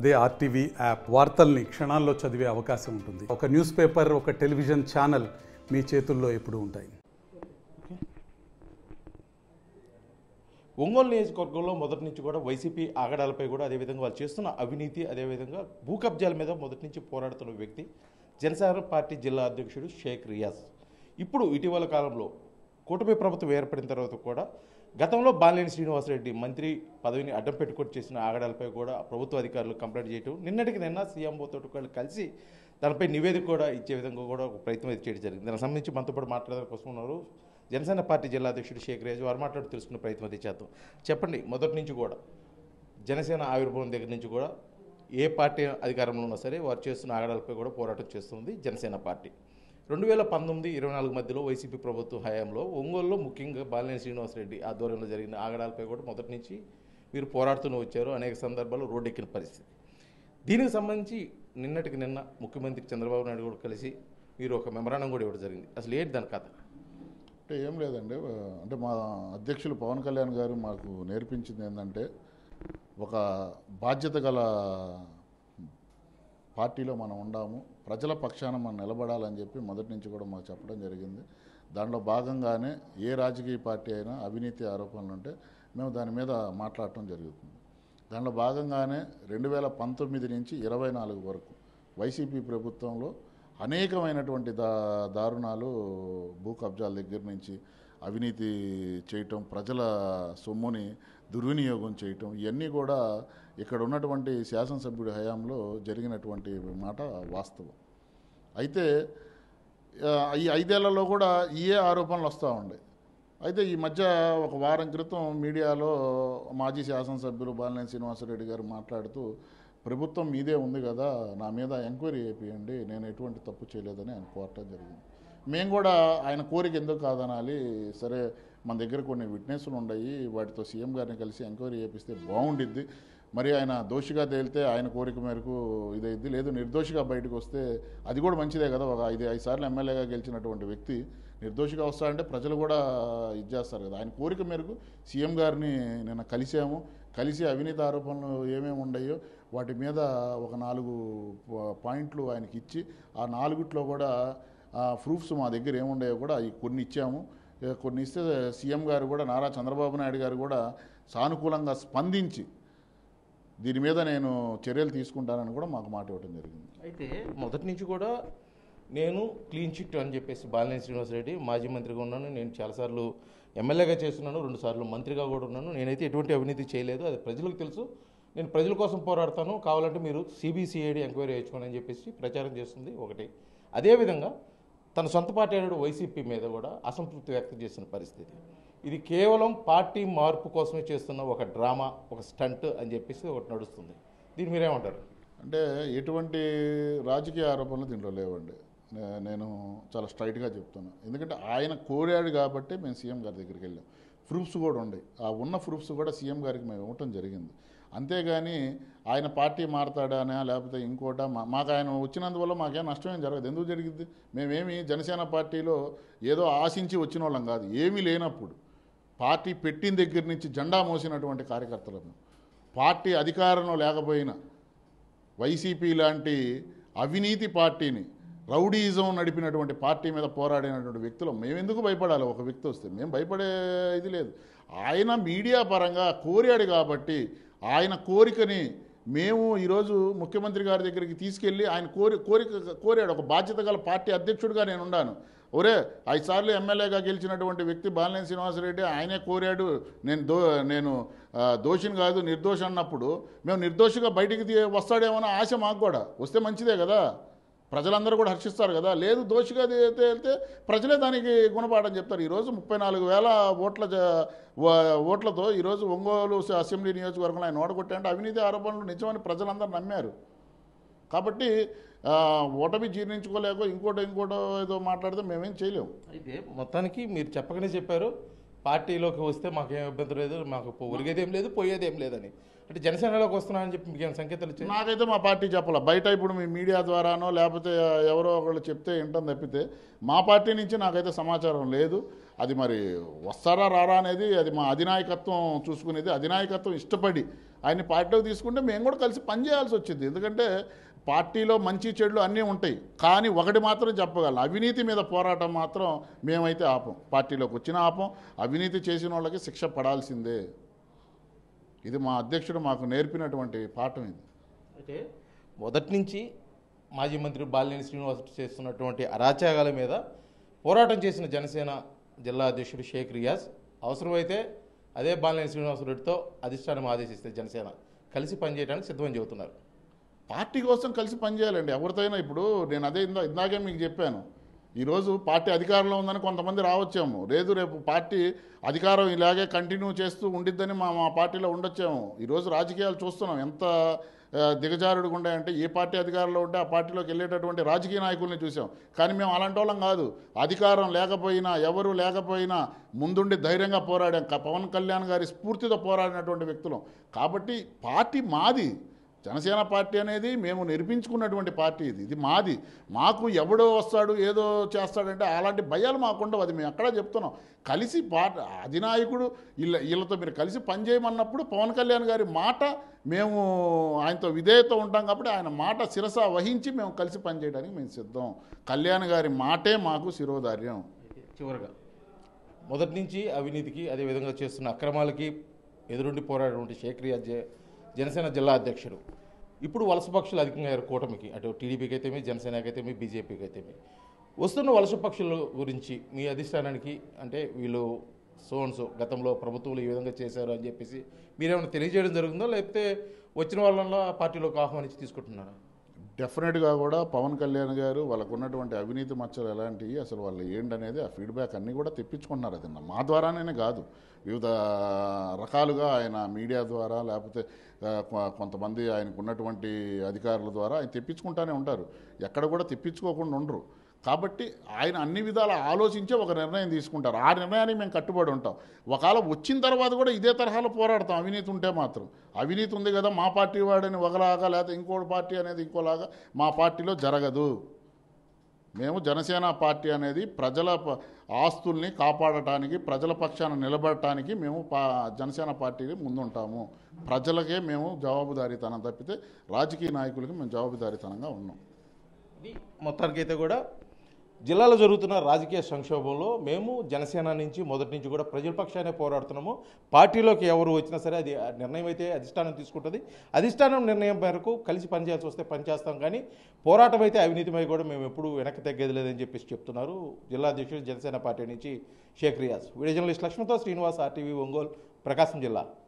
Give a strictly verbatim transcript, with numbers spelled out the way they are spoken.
అదే RTV app వార్తల్ని క్షణాల్లో చదివే అవకాశం ఉంటుంది. ఒక న్యూస్ పేపర్, ఒక టెలివిజన్ ఛానల్ మీ చేతుల్లో ఎప్పుడూ ఉంటాయి. ఒంగోలు నియోజకవర్గంలో మొదటి నుంచి కూడా వైసీపీ ఆగడాలపై కూడా అదేవిధంగా వాళ్ళు చేస్తున్న అవినీతి, అదేవిధంగా భూ కబ్జాల మీద మొదటి నుంచి పోరాడుతున్న వ్యక్తి జనసేన పార్టీ జిల్లా అధ్యక్షుడు షేక్ రియాజ్. ఇప్పుడు ఇటీవల కాలంలో కూటమి ప్రభుత్వం ఏర్పడిన తర్వాత కూడా గతంలో బాలినేని శ్రీనివాసరెడ్డి మంత్రి పదవిని అడ్డం పెట్టుకొని చేసిన ఆగడాలపై కూడా ప్రభుత్వ అధికారులు కంప్లైంట్ చేయటం, నిన్నటికి నిన్న సీఎంఓతో కూడా కలిసి దానిపై నివేదిక కూడా ఇచ్చే విధంగా కూడా ఒక ప్రయత్నం అయితే చేయడం జరిగింది. దానికి సంబంధించి మనతో పాటు మాట్లాడడానికి కోసం ఉన్నారు జనసేన పార్టీ జిల్లా అధ్యక్షుడు షేక్ రియాజ్. వారు మాట్లాడుతూ తెలుసుకునే ప్రయత్నం అయితే చేద్దాం. చెప్పండి, మొదటి నుంచి కూడా జనసేన ఆవిర్భావం దగ్గర నుంచి కూడా ఏ పార్టీ అధికారంలో ఉన్నా సరే వారు చేస్తున్న ఆగడాలపై కూడా పోరాటం చేస్తుంది జనసేన పార్టీ. రెండు వేల పంతొమ్మిది ఇరవై నాలుగు మధ్యలో వైసీపీ ప్రభుత్వ హయాంలో ఒంగోలులో ముఖ్యంగా బాలినేని శ్రీనివాసరెడ్డి ఆధ్వర్యంలో జరిగిన ఆగడాలపై కూడా మొదటి నుంచి మీరు పోరాడుతూనే వచ్చారు. అనేక సందర్భాల్లో రోడ్డెక్కిన పరిస్థితి. దీనికి సంబంధించి నిన్నటికి నిన్న ముఖ్యమంత్రి చంద్రబాబు నాయుడు కూడా కలిసి మీరు ఒక మెమరాండం కూడా ఇవ్వడం జరిగింది. అసలు ఏంటి దాని కథ? అంటే ఏం లేదండి, అంటే మా అధ్యక్షులు పవన్ కళ్యాణ్ గారు మాకు నేర్పించింది ఏంటంటే, ఒక బాధ్యత గల పార్టీలో మనం ఉండాము, ప్రజల పక్షాన మనం నిలబడాలని చెప్పి మొదటి నుంచి కూడా మాకు చెప్పడం జరిగింది. దాంట్లో భాగంగానే ఏ రాజకీయ పార్టీ అయినా అవినీతి ఆరోపణలు ఉంటే మేము దాని మీద మాట్లాడటం జరుగుతుంది. దాంట్లో భాగంగానే రెండు వేల పంతొమ్మిది నుంచి ఇరవై నాలుగు వరకు వైసీపీ ప్రభుత్వంలో అనేకమైనటువంటి దా దారుణాలు భూ కబ్జాల దగ్గర నుంచి అవినీతి చేయటం, ప్రజల సొమ్ముని దుర్వినియోగం చేయటం, ఇవన్నీ కూడా ఇక్కడ ఉన్నటువంటి శాసనసభ్యుడి హయాంలో జరిగినటువంటి మాట వాస్తవం. అయితే ఈ ఐదేళ్లలో కూడా ఇయే ఆరోపణలు వస్తూ ఉండే. అయితే ఈ మధ్య ఒక వారం క్రితం మీడియాలో మాజీ శాసనసభ్యులు బాలినేని శ్రీనివాసరెడ్డి గారు మాట్లాడుతూ, ప్రభుత్వం మీదే ఉంది కదా, నా మీద ఎంక్వైరీ చేయండి, నేను ఎటువంటి తప్పు చేయలేదని ఆయన కోరటం జరిగింది. మేము కూడా ఆయన కోరిక ఎందుకు కాదనాలి, సరే మన దగ్గర కొన్ని విట్నెస్లు ఉన్నాయి, వాటితో సీఎం గారిని కలిసి ఎంక్వైరీ చేపిస్తే బాగుండిద్ది, మరి ఆయన దోషిగా తేలితే ఆయన కోరిక మేరకు ఇదైద్ది, లేదు నిర్దోషిగా బయటకు వస్తే అది కూడా మంచిదే కదా. ఒక ఐదు ఐదు సార్లు ఎమ్మెల్యేగా గెలిచినటువంటి వ్యక్తి నిర్దోషిగా వస్తాడంటే ప్రజలు కూడా ఇది చేస్తారు కదా. ఆయన కోరిక మేరకు సీఎం గారిని నిన్న కలిసాము. కలిసి అవినీతి ఆరోపణలు ఏమేమి ఉన్నాయో వాటి మీద ఒక నాలుగు పాయింట్లు ఆయనకి ఇచ్చి, ఆ నాలుగిట్లో కూడా ప్రూఫ్స్ మా దగ్గర ఏముండాయో కూడా అవి కొన్ని ఇచ్చాము. కొన్ని ఇస్తే సీఎం గారు కూడా, నారా చంద్రబాబు నాయుడు గారు కూడా సానుకూలంగా స్పందించి దీని మీద నేను చర్యలు తీసుకుంటానని కూడా మాకు మాట ఇవ్వడం జరిగింది. అయితే మొదటి నుంచి కూడా నేను క్లీన్ చిట్ అని చెప్పేసి బాలినేని శ్రీనివాసరెడ్డి మాజీ మంత్రిగా ఉన్నాను, నేను చాలాసార్లు ఎమ్మెల్యేగా చేస్తున్నాను, రెండు సార్లు మంత్రిగా కూడా ఉన్నాను, నేనైతే ఎటువంటి అవినీతి చేయలేదు, అది ప్రజలకు తెలుసు, నేను ప్రజల కోసం పోరాడతాను, కావాలంటే మీరు సిబిసిఐడి ఎంక్వైరీ చేయించుకోండి అని చెప్పేసి ప్రచారం చేస్తుంది ఒకటి. అదేవిధంగా తన సొంత పార్టీ అయిన వైసీపీ మీద కూడా అసంతృప్తి వ్యక్తం చేసిన పరిస్థితి. ఇది కేవలం పార్టీ మార్పు కోసమే చేస్తున్న ఒక డ్రామా, ఒక స్టంట్ అని చెప్పేసి ఒకటి నడుస్తుంది. దీన్ని మీరేమంటారు? అంటే ఎటువంటి రాజకీయ ఆరోపణలు దీంట్లో లేవండి. నేను చాలా స్ట్రైట్గా చెప్తున్నాను. ఎందుకంటే ఆయన కోరాడు కాబట్టి మేము సీఎం గారి దగ్గరికి వెళ్ళాం. ప్రూఫ్స్ కూడా ఉన్నాయి. ఆ ఉన్న ప్రూఫ్స్ కూడా సీఎం గారికి మేము ఇవ్వటం జరిగింది. అంతేగాని ఆయన పార్టీ మారతాడానా లేకపోతే ఇంకోటా, మాకు ఆయన వచ్చినందువల్ల మాకేం నష్టమేం జరగదు. ఎందుకు జరిగింది? మేమేమి జనసేన పార్టీలో ఏదో ఆశించి వచ్చిన వాళ్ళం కాదు. ఏమీ లేనప్పుడు పార్టీ పెట్టిన దగ్గర నుంచి జెండా మోసినటువంటి కార్యకర్తలను, పార్టీ అధికారంలో లేకపోయినా వైసీపీ లాంటి అవినీతి పార్టీని, రౌడీయిజం నడిపినటువంటి పార్టీ మీద పోరాడినటువంటి వ్యక్తులు మేమెందుకు భయపడాలి? ఒక వ్యక్తి వస్తే మేము భయపడే ఇది లేదు. ఆయన మీడియా పరంగా కోరాడు కాబట్టి ఆయన కోరికని మేము ఈరోజు ముఖ్యమంత్రి గారి దగ్గరికి తీసుకెళ్ళి ఆయన కోరి కోరిక కోరాడు. ఒక బాధ్యత గల పార్టీ అధ్యక్షుడిగా నేను ఉన్నాను. ఒరే, ఐదు సార్లు ఎమ్మెల్యేగా గెలిచినటువంటి వ్యక్తి బాలినేని శ్రీనివాసరెడ్డి ఆయనే కోరాడు, నేను దో నేను దోషిని కాదు నిర్దోషి అన్నప్పుడు మేము నిర్దోషిగా బయటికి వస్తాడేమో ఆశ మాకు కూడా. వస్తే మంచిదే కదా, ప్రజలందరూ కూడా హర్షిస్తారు కదా. లేదు దోషిగా వెళ్తే ప్రజలే దానికి గుణపాఠం చెప్తారు. ఈరోజు ముప్పై నాలుగు వేల ఓట్ల ఓట్లతో ఈరోజు ఒంగోలు అసెంబ్లీ నియోజకవర్గంలో ఆయన ఓడగొట్టాయంటే అవినీతి ఆరోపణలు నిజమని ప్రజలందరూ నమ్మారు. కాబట్టి ఓటమి జీర్ణించుకోలేక ఇంకోటో ఇంకోటో ఏదో మాట్లాడితే మేమేం చేయలేము. అయితే మొత్తానికి మీరు చెప్పకనే చెప్పారు, పార్టీలోకి వస్తే మాకేం ఇబ్బంది లేదు, మాకు ఒరిగేదేం లేదు, పోయేదేం లేదని. అంటే జనసేనలోకి వస్తున్నానని చెప్పి మీకు ఏమైనా సంకేతాలు ఇచ్చారు? నాకైతే మా పార్టీ చెప్పాల. బయట ఇప్పుడు మీ మీడియా ద్వారానో లేకపోతే ఎవరో ఒకళ్ళు చెప్తే వింటాం తప్పితే మా పార్టీ నుంచి నాకైతే సమాచారం లేదు. అది మరి వస్తారా రారా అనేది అది మా అధినాయకత్వం చూసుకునేది. అధినాయకత్వం ఇష్టపడి ఆయన్ని పార్టీలోకి తీసుకుంటే మేము కూడా కలిసి పనిచేయాల్సి వచ్చింది. ఎందుకంటే పార్టీలో మంచి చెడులు అన్నీ ఉంటాయి, కానీ ఒకటి మాత్రం చెప్పగలను, అవినీతి మీద పోరాటం మాత్రం మేమైతే ఆపం. పార్టీలోకి వచ్చిన ఆపం, అవినీతి చేసిన వాళ్ళకి శిక్ష పడాల్సిందే. ఇది మా అధ్యక్షుడు మాకు నేర్పినటువంటి పాఠం ఇది. అయితే మొదటి నుంచి మాజీ మంత్రి బాలినేని శ్రీనివాస్ చేస్తున్నటువంటి అరాచకాల మీద పోరాటం చేసిన జనసేన జిల్లా అధ్యక్షుడు షేక్ రియాజ్ అవసరమైతే అదే బాలినేని శ్రీనివాసరెడ్డితో అధిష్టానం ఆదేశిస్తే జనసేన కలిసి పనిచేయడానికి సిద్ధమని చెబుతున్నారు. పార్టీ కోసం కలిసి పనిచేయాలండి ఎవరితో అయినా. ఇప్పుడు నేను అదే ఇందా ఇందాకే మీకు చెప్పాను, ఈరోజు పార్టీ అధికారంలో ఉందని కొంతమంది రావచ్చాము, లేదు రేపు పార్టీ అధికారం ఇలాగే కంటిన్యూ చేస్తూ ఉండిద్దని మా మా పార్టీలో ఉండొచ్చాము. ఈరోజు రాజకీయాలు చూస్తున్నాం ఎంత దిగజారుడుగా ఉన్నాయంటే, ఏ పార్టీ అధికారంలో ఉంటే ఆ పార్టీలోకి వెళ్ళేటటువంటి రాజకీయ నాయకుల్ని చూసాం. కానీ మేము అలాంటి వాళ్ళం కాదు. అధికారం లేకపోయినా ఎవరు లేకపోయినా ముందుండి ధైర్యంగా పోరాడాం. పవన్ కళ్యాణ్ గారి స్ఫూర్తితో పోరాడినటువంటి వ్యక్తులం. కాబట్టి పార్టీ మాది, జనసేన పార్టీ అనేది మేము నిర్మించుకున్నటువంటి పార్టీ. ఇది ఇది మాది. మాకు ఎవడో వస్తాడు ఏదో చేస్తాడంటే అలాంటి భయాలు మాకుండవు. అది మేము ఎక్కడా చెప్తున్నాం. కలిసి పార్టీ అధినాయకుడు వీళ్ళ వీళ్ళతో మీరు కలిసి పనిచేయమన్నప్పుడు పవన్ కళ్యాణ్ గారి మాట మేము ఆయనతో విధేయత ఉంటాం కాబట్టి ఆయన మాట శిరస వహించి మేము కలిసి పనిచేయడానికి మేము సిద్ధం. కళ్యాణ్ గారి మాటే మాకు శిరోధార్యం. చివరగా మొదటి నుంచి అవినీతికి అదేవిధంగా చేస్తున్న అక్రమాలకి ఎదురుండి పోరాడేటువంటి షేక్ రియాజ్ జనసేన జిల్లా అధ్యక్షుడు. ఇప్పుడు వలస పక్షులు అధికంగా కూటమికి, అటు టీడీపీకి అయితేమి, జనసేనకి అయితేమి, బీజేపీకి అయితేమి వస్తున్న వలస పక్షుల గురించి మీ అధిష్టానానికి, అంటే వీళ్ళు సోన్సో గతంలో ప్రభుత్వంలో ఈ విధంగా చేశారు అని చెప్పేసి మీరేమైనా తెలియజేయడం జరుగుతుందో, లేకపోతే వచ్చిన వాళ్ళలో పార్టీలోకి ఆహ్వానించి తీసుకుంటున్నారా? డెఫినెట్గా కూడా పవన్ కళ్యాణ్ గారు వాళ్ళకు ఉన్నటువంటి అవినీతి మచ్చలు ఎలాంటివి, అసలు వాళ్ళు ఏంటనేది ఆ ఫీడ్బ్యాక్ అన్నీ కూడా తెప్పించుకుంటున్నారు. అది మా ద్వారానే కాదు, వివిధ రకాలుగా ఆయన మీడియా ద్వారా లేకపోతే కొంతమంది ఆయనకు ఉన్నటువంటి అధికారుల ద్వారా ఆయన తెప్పించుకుంటూనే ఉంటారు. ఎక్కడ కూడా తెప్పించుకోకుండా ఉండరు. కాబట్టి ఆయన అన్ని విధాల ఆలోచించే ఒక నిర్ణయం తీసుకుంటారు. ఆ నిర్ణయానికి మేము కట్టుబడి ఉంటాం. ఒకవేళ వచ్చిన తర్వాత కూడా ఇదే తరహాలో పోరాడతాం. అవినీతి ఉంటే మాత్రం, అవినీతి ఉంది కదా మా పార్టీ వాడని ఒకలాగా లేకపోతే ఇంకోటి పార్టీ అనేది ఇంకోలాగా మా పార్టీలో జరగదు. మేము జనసేన పార్టీ అనేది ప్రజల ఆస్తుల్ని కాపాడటానికి, ప్రజల పక్షాన నిలబడటానికి మేము పా జనసేన పార్టీకి ముందుంటాము. ప్రజలకే మేము జవాబుదారీతనం తప్పితే రాజకీయ నాయకులకి మేము జవాబుదారీతనంగా ఉన్నాం. ఇది మొత్తానికైతే కూడా జిల్లాలో జరుగుతున్న రాజకీయ సంక్షోభంలో మేము జనసేన నుంచి మొదటి నుంచి కూడా ప్రజల పక్షానే పోరాడుతున్నాము. పార్టీలోకి ఎవరు వచ్చినా సరే అది నిర్ణయం అయితే అధిష్టానం తీసుకుంటుంది. అధిష్టానం నిర్ణయం మేరకు కలిసి పనిచేయాల్సి వస్తే పనిచేస్తాం, కానీ పోరాటం అయితే అవినీతిపై కూడా మేము ఎప్పుడు వెనక్కి తగ్గేది లేదని చెప్పేసి చెప్తున్నారు జిల్లా అధ్యక్షుడు జనసేన పార్టీ నుంచి షేక్ రియాజ్. వీడియో జర్నలిస్ట్ లక్ష్మణతో శ్రీనివాస్, ఆర్టీవీ ఒంగోలు, ప్రకాశం జిల్లా.